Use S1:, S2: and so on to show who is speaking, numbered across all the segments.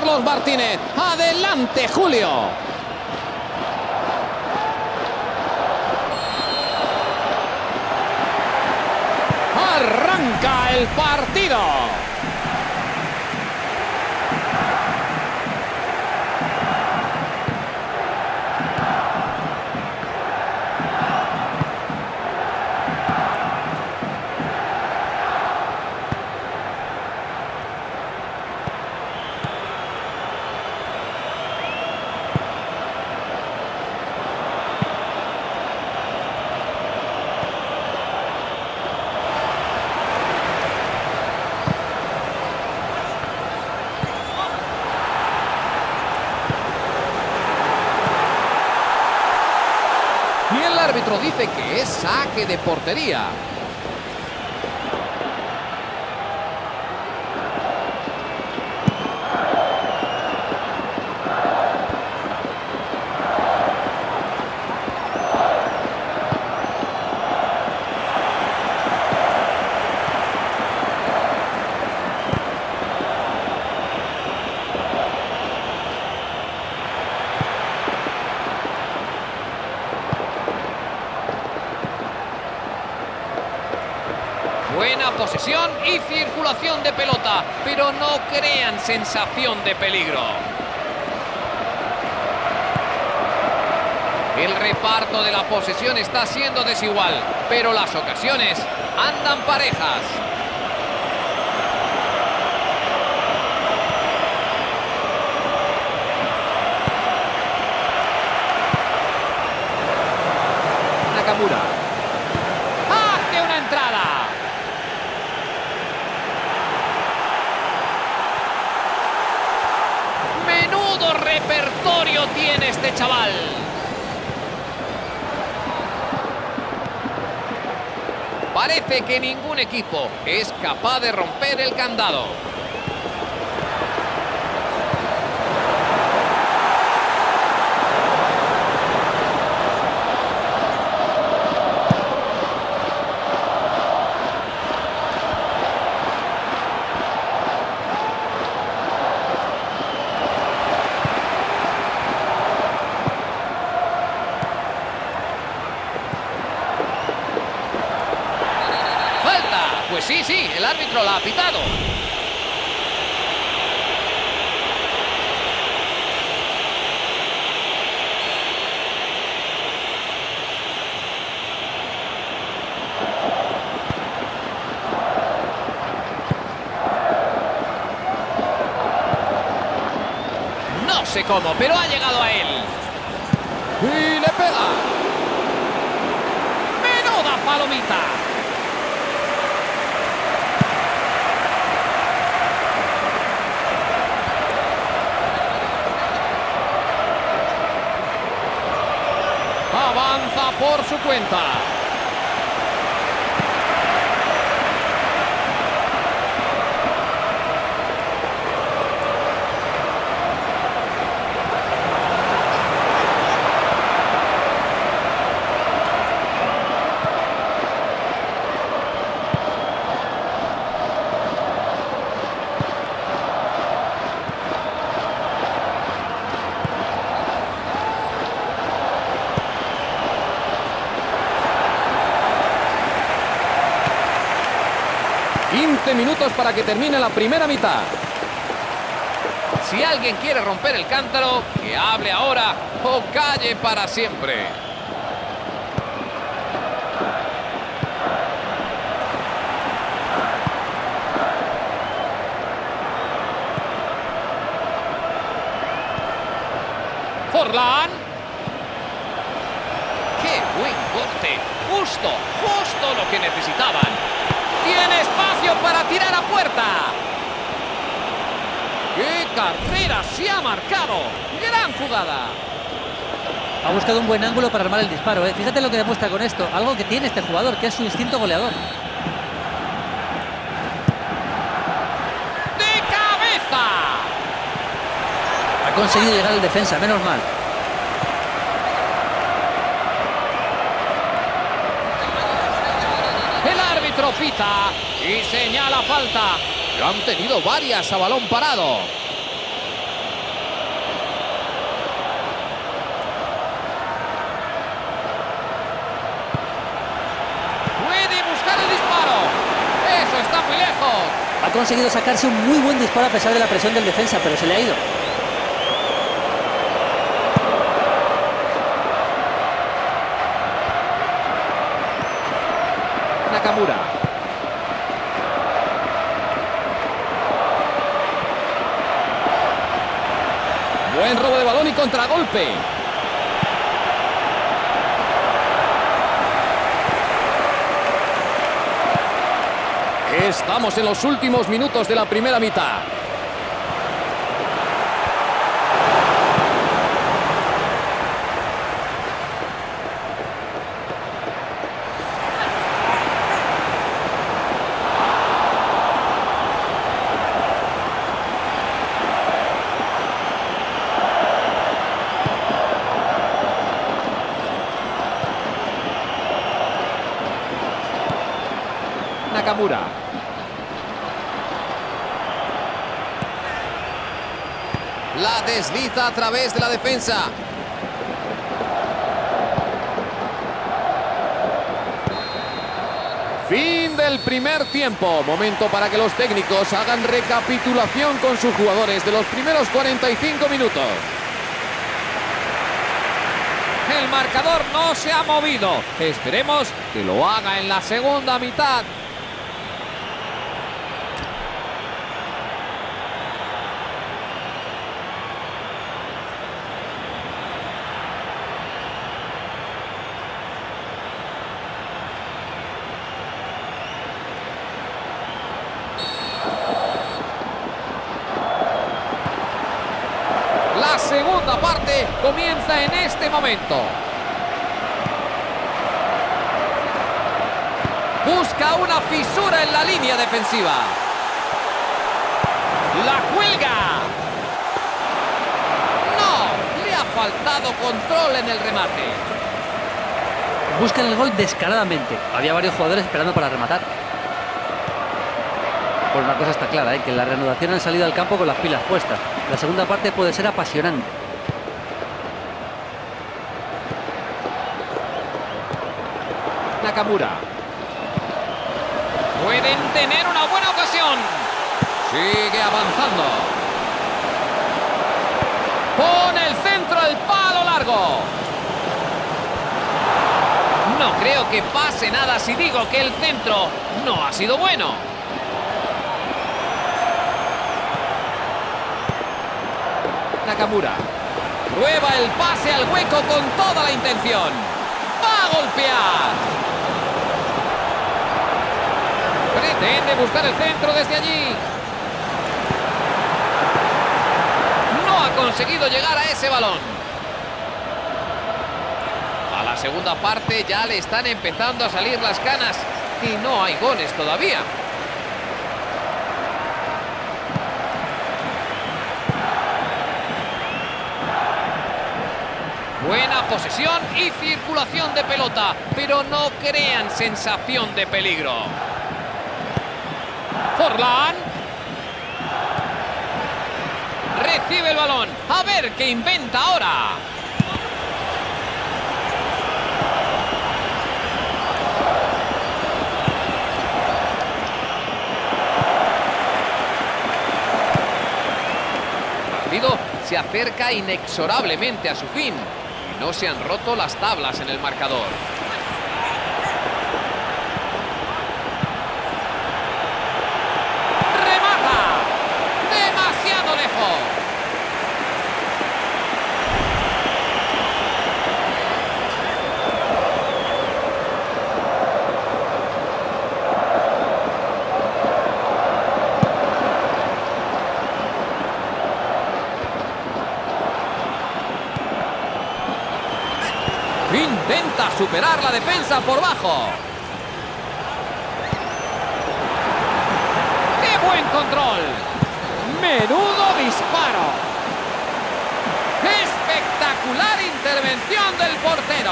S1: Carlos Martínez. ¡Adelante, Julio! ¡Arranca el partido! Y el árbitro dice que es saque de portería.
S2: Buena posesión y circulación de pelota, pero no crean sensación de peligro. El reparto de la posesión está siendo desigual, pero las ocasiones andan parejas.
S1: Nakamura. ¡Hace una entrada!
S2: ¡Menudo repertorio tiene este chaval! Parece que ningún equipo es capaz de romper el candado. Pues sí, el árbitro la ha pitado. No sé cómo, pero ha llegado a él.
S1: Y le pega. ¡Menuda palomita! Avanza por su cuenta. Minutos para que termine la primera mitad.
S2: Si alguien quiere romper el cántaro, que hable ahora o calle para siempre. Forlán. ¡Qué buen corte! Justo lo que necesitaban. Tiene espacio para tirar a puerta. ¡Qué carrera se ha marcado! ¡Gran jugada!
S3: Ha buscado un buen ángulo para armar el disparo, ¿eh? Fíjate lo que demuestra con esto. Algo que tiene este jugador, que es su instinto goleador.
S2: ¡De cabeza!
S3: Ha conseguido llegar al defensa, menos mal.
S2: Pita y señala falta.
S1: Lo han tenido varias a balón parado.
S3: Ha conseguido sacarse un muy buen disparo a pesar de la presión del defensa, pero se le ha ido.
S1: Nakamura. Buen robo de balón y contragolpe. Estamos en los últimos minutos de la primera mitad. Nakamura. La desliza a través de la defensa. Fin del primer tiempo. Momento para que los técnicos hagan recapitulación con sus jugadores de los primeros 45 minutos.
S2: El marcador no se ha movido. Esperemos que lo haga en la segunda mitad. La segunda parte comienza en este momento. Busca una fisura en la línea defensiva. La cuelga. No, le ha faltado control en el remate.
S3: Buscan el gol descaradamente. Había varios jugadores esperando para rematar. Pues una cosa está clara, que en la reanudación han salido al campo con las pilas puestas. La segunda parte puede ser apasionante.
S1: Nakamura.
S2: Pueden tener una buena ocasión.
S1: Sigue avanzando.
S2: Pone el centro al palo largo. No creo que pase nada si digo que el centro no ha sido bueno.
S1: Nakamura.
S2: Prueba el pase al hueco con toda la intención. ¡Va a golpear! Pretende buscar el centro desde allí. No ha conseguido llegar a ese balón. A la segunda parte ya le están empezando a salir las canas y no hay goles todavía. Buena posesión y circulación de pelota, pero no crean sensación de peligro. Forlán. Recibe el balón. A ver qué inventa ahora. El partido se acerca inexorablemente a su fin. No se han roto las tablas en el marcador. ¡Remata! ¡Demasiado lejos! Intenta superar la defensa por bajo. ¡Qué buen control! ¡Menudo disparo! ¡Espectacular intervención del portero!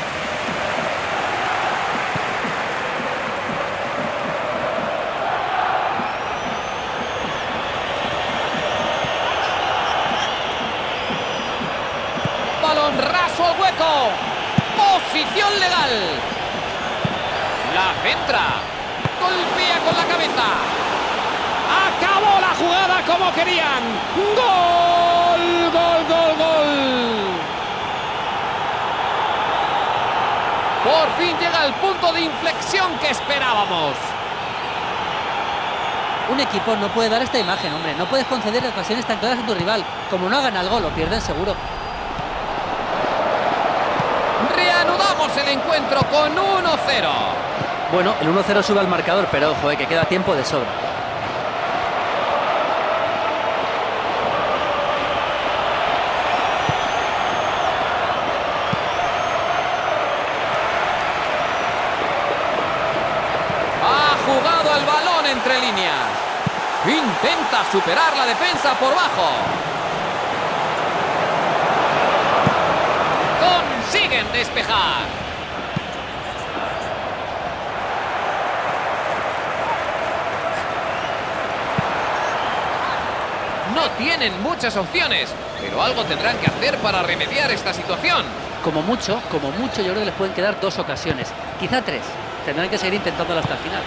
S2: Balón raso al hueco. Posición legal. La centra. Golpea con la cabeza.
S1: acabó la jugada como querían. ¡Gol! ¡Gol, gol, gol! Por fin llega el punto de inflexión que esperábamos.
S3: Un equipo no puede dar esta imagen, hombre. No puedes conceder ocasiones tan claras a tu rival. Como no hagan algo, lo pierden seguro.
S2: Reanudamos el encuentro con 1-0.
S3: Bueno, el 1-0 sube al marcador, pero ojo, que queda tiempo de sobra.
S2: Ha jugado el balón entre líneas. Intenta superar la defensa por bajo. Consiguen despejar. No tienen muchas opciones, pero algo tendrán que hacer para remediar esta situación.
S3: Como mucho, yo creo que les pueden quedar 2 ocasiones. Quizá 3. Tendrán que seguir intentándolo hasta el final.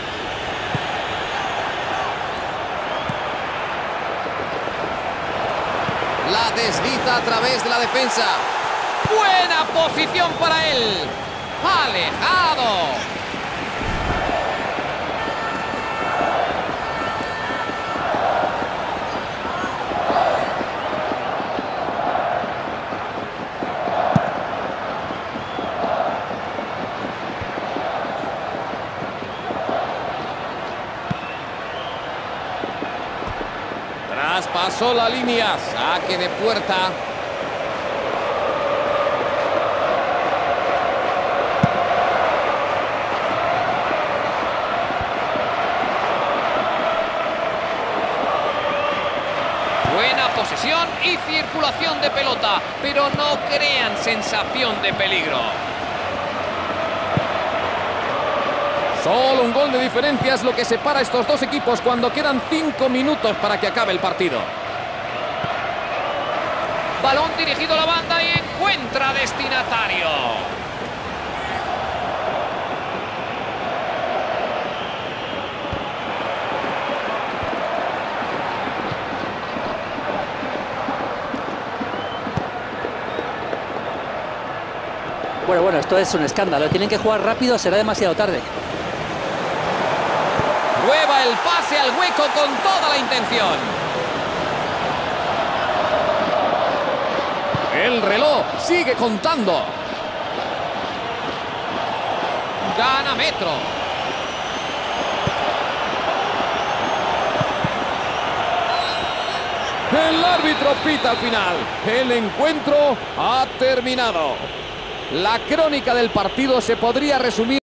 S1: La desliza a través de la defensa.
S2: Buena posición para él. Alejado.
S1: Traspasó la línea. Saque de puerta.
S2: Buena posesión y circulación de pelota, pero no crean sensación de peligro.
S1: Solo un gol de diferencia es lo que separa a estos dos equipos cuando quedan 5 minutos para que acabe el partido.
S2: Balón dirigido a la banda y encuentra destinatario.
S3: Bueno, esto es un escándalo. Tienen que jugar rápido, será demasiado tarde.
S2: Prueba el pase al hueco con toda la intención.
S1: El reloj sigue contando.
S2: Gana metro.
S1: El árbitro pita al final. El encuentro ha terminado. La crónica del partido se podría resumir